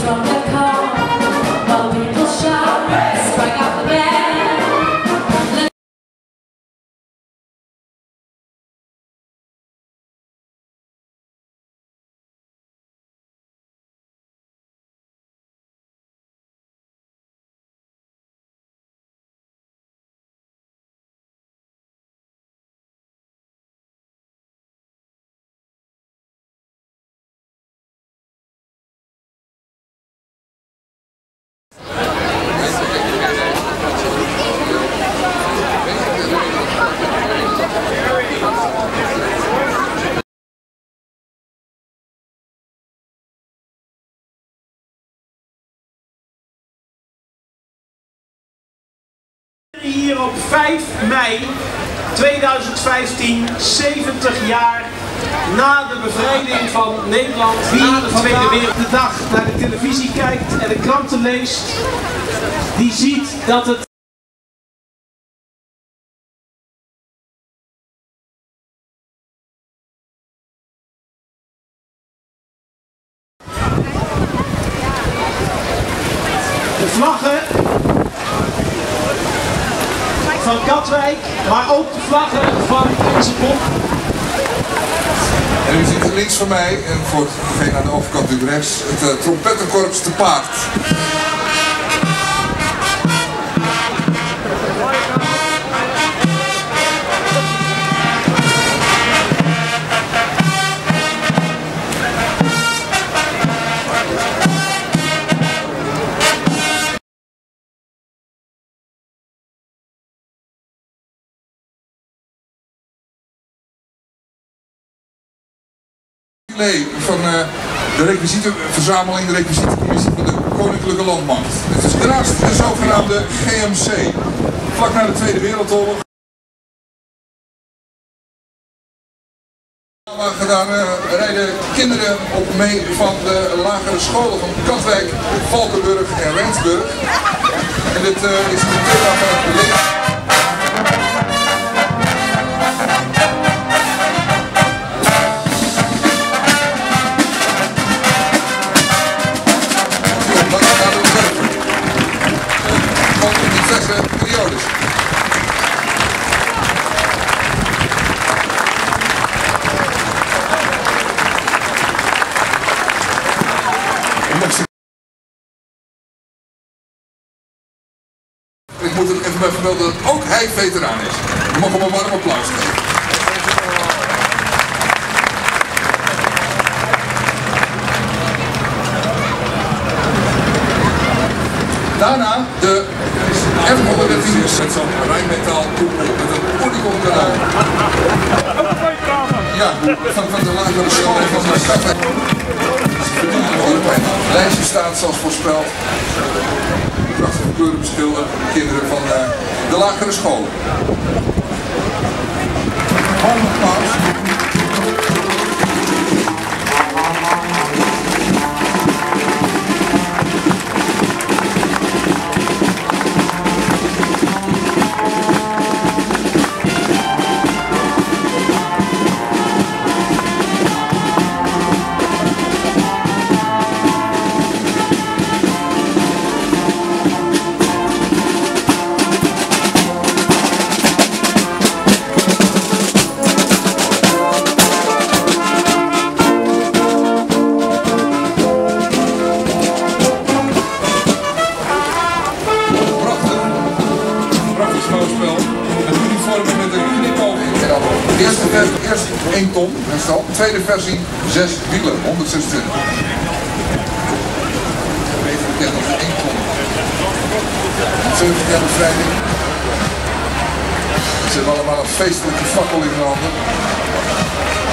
from the car, while people shout, strike out the band. Hier op 5 mei 2015, 70 jaar na de bevrijding van Nederland, na de Tweede Wereldoorlog, naar de televisie kijkt en de kranten leest, die ziet dat het de vlaggen van Katwijk, maar ook de vlaggen van onze pop. En u ziet links van mij, en voor degene aan de overkant nu rechts, het trompettenkorps te paard. Van de requisietenverzameling, de requisietencommissie van de Koninklijke Landmacht. Het is naast de zogenaamde GMC. Vlak na de Tweede Wereldoorlog. Gedaan rijden kinderen op mee van de lagere scholen van Katwijk, Valkenburg en Rensburg. En dit is het thema van het beleid. Periodes. Ik moet het even bij vermelden dat ook hij veteraan is. We mogen hem een warm applaus geven. Daarna de F-113 met zo'n rijnmetaal koepel met een polygon kanaal. Ja, van de lagere school van de Katwijk. Het lijstje staat zoals voorspeld. Prachtige kleuren beschilderd, kinderen van de lagere school. Eerst 1 ton, herstel. Tweede versie 6 wielen, 126. Even bekend als 1 ton. 70 jaar bevrijding. Ze hebben allemaal een feestelijke fakkel in de handen.